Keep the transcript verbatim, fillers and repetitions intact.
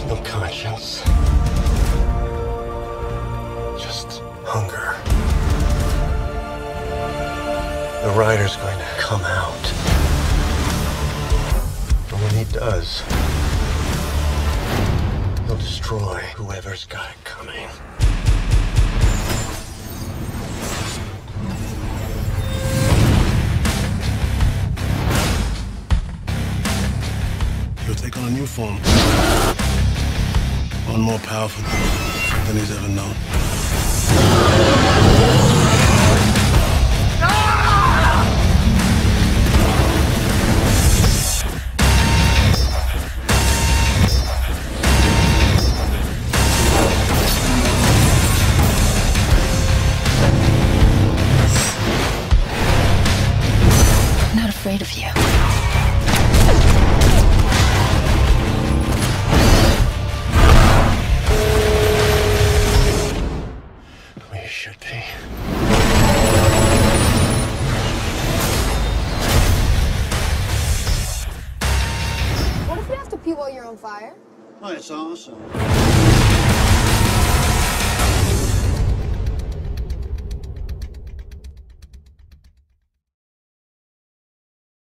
There's no conscience. Just hunger. The rider's going to come out. And when he does, he'll destroy whoever's got it coming. He'll take on a new form. One more powerful than he's ever known. I'm not afraid of you. We should be. What if you have to pee while you're on fire? Oh, it's awesome.